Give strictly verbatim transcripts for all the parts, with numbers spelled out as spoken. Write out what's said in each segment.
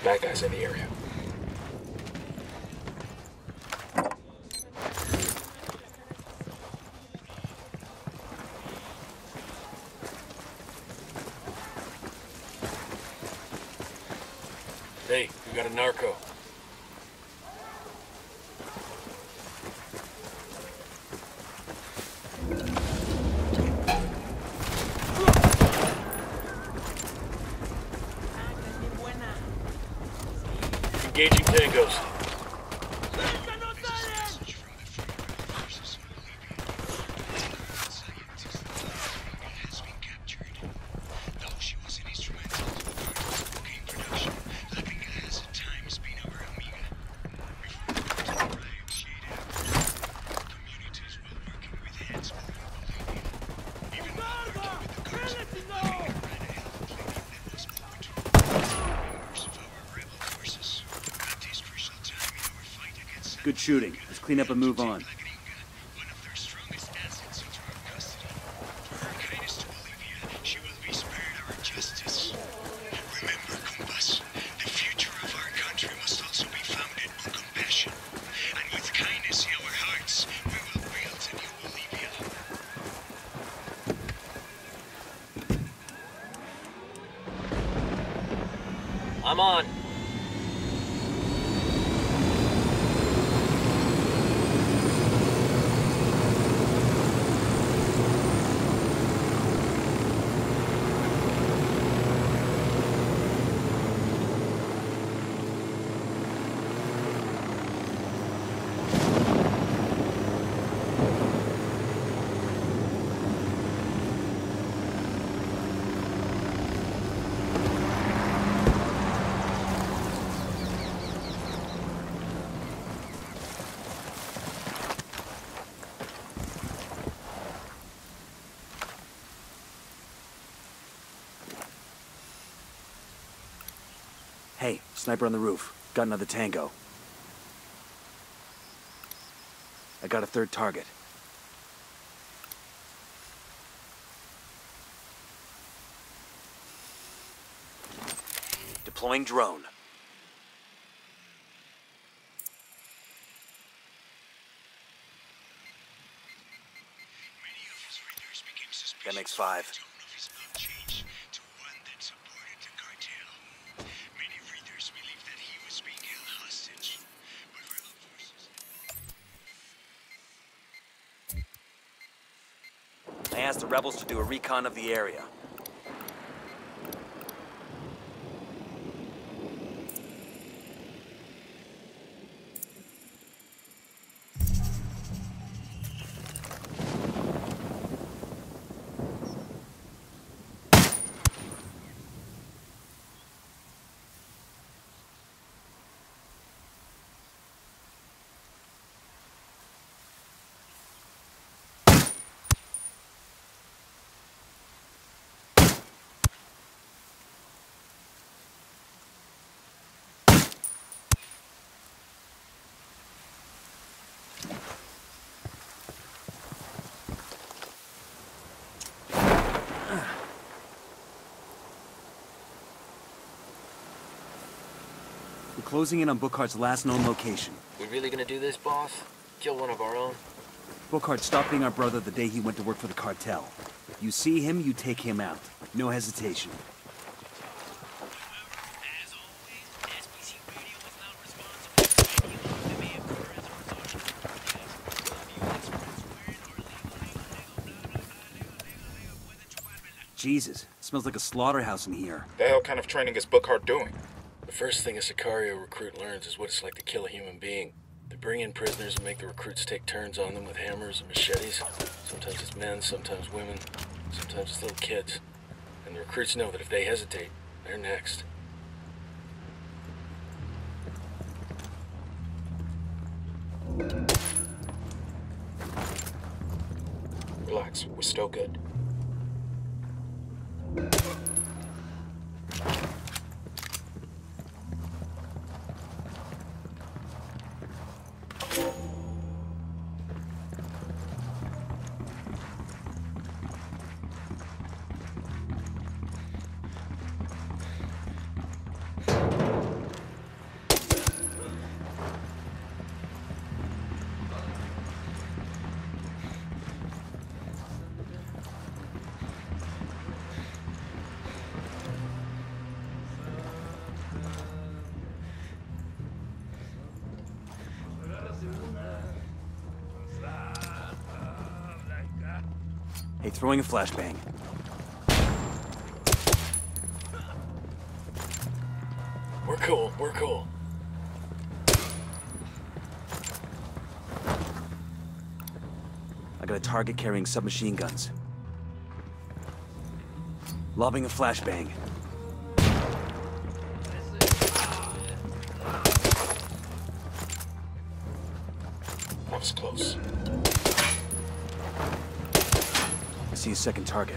bad guys in the area. Hey, we got a narco. Engaging tangos. Good shooting. Let's clean up and move on. I'm on. Hey, sniper on the roof. Got another tango. I got a third target. Deploying drone. M X five. I asked the rebels to do a recon of the area. We're closing in on Bookhart's last known location. We really gonna do this, boss? Kill one of our own? Bookhart stopped being our brother the day he went to work for the cartel. You see him, you take him out. No hesitation. Jesus, it smells like a slaughterhouse in here. The hell kind of training is Bookhart doing? The first thing a Sicario recruit learns is what it's like to kill a human being. They bring in prisoners and make the recruits take turns on them with hammers and machetes. Sometimes it's men, sometimes women, sometimes it's little kids. And the recruits know that if they hesitate, they're next. Relax, we're still good. Hey, throwing a flashbang. We're cool, we're cool. I got a target carrying submachine guns. Lobbing a flashbang. That was close. I see a second target.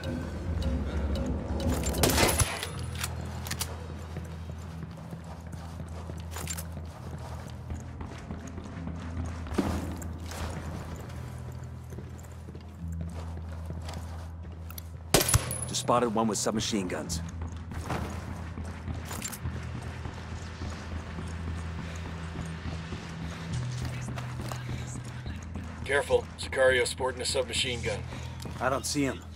Just spotted one with submachine guns. Careful, Sicario sporting a submachine gun. I don't see him.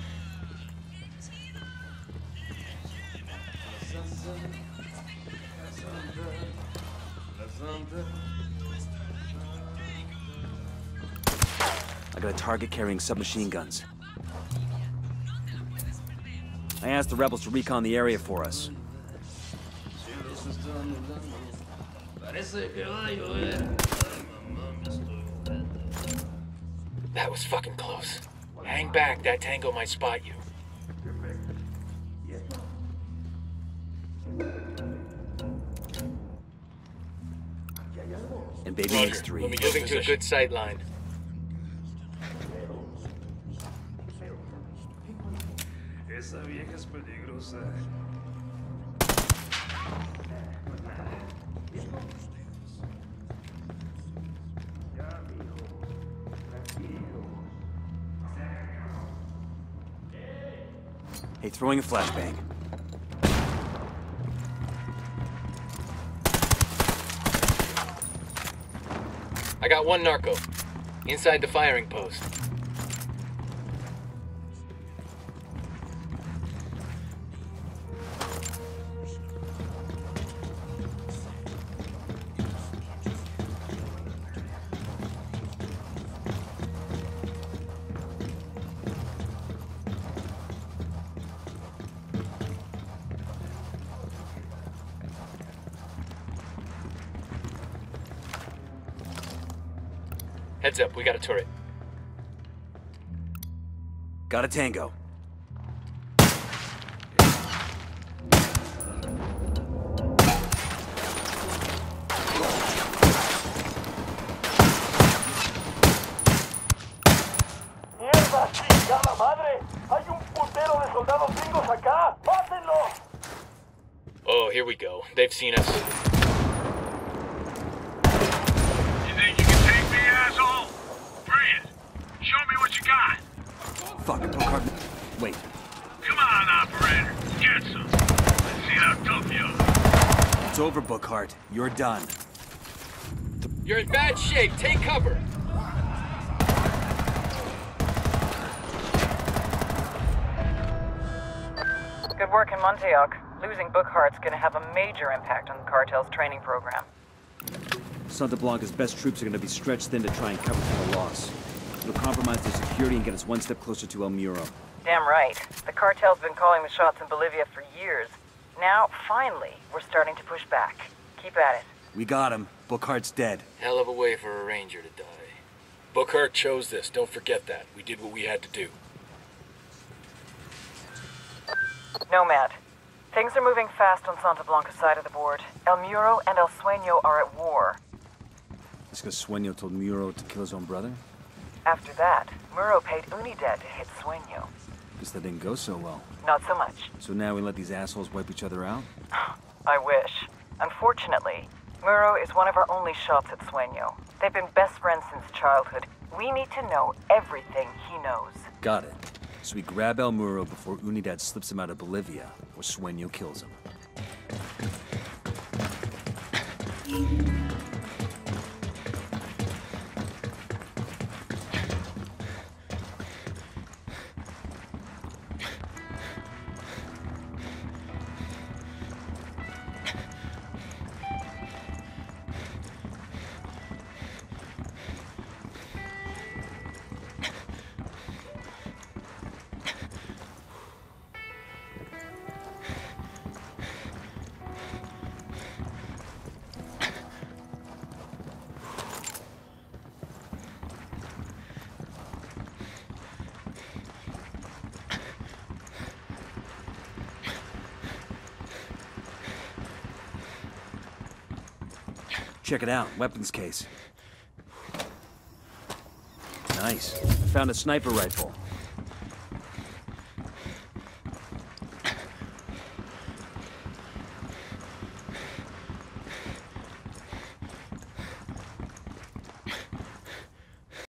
I got a target carrying submachine guns. I asked the rebels to recon the area for us. That was fucking close. Hang back, that tango might spot you. And baby Roger. makes three. Let me get moving to a good sight line. Esa vieja es peligrosa. Hey, throwing a flashbang. I got one narco. Inside the firing post. Heads up, we got a turret. Got a tango. ¡Mierda, chingada madre! ¡Hay un putero de soldados gringos acá! ¡Pásenlo! Oh, here we go. They've seen us. Fuck, Bookhart. Wait. Come on, operator. Get some. Let's see how tough you are. It's over, Bookhart. You're done. You're in bad shape. Take cover. Good work in Montauk. Losing Bookhart's gonna have a major impact on the cartel's training program. Santa Blanca's best troops are gonna be stretched thin to try and cover for the loss. It'll compromise their security and get us one step closer to El Muro. Damn right. The cartel's been calling the shots in Bolivia for years. Now, finally, we're starting to push back. Keep at it. We got him. Bookhart's dead. Hell of a way for a ranger to die. Bookhart chose this. Don't forget that. We did what we had to do. Nomad. Things are moving fast on Santa Blanca's side of the board. El Muro and El Sueño are at war. It's because Sueño told Muro to kill his own brother? After that, Muro paid Unidad to hit Sueño. Guess that didn't go so well. Not so much. So now we let these assholes wipe each other out? I wish. Unfortunately, Muro is one of our only shots at Sueño. They've been best friends since childhood. We need to know everything he knows. Got it. So we grab El Muro before Unidad slips him out of Bolivia, or Sueño kills him. Check it out, weapons case. Nice. I found a sniper rifle.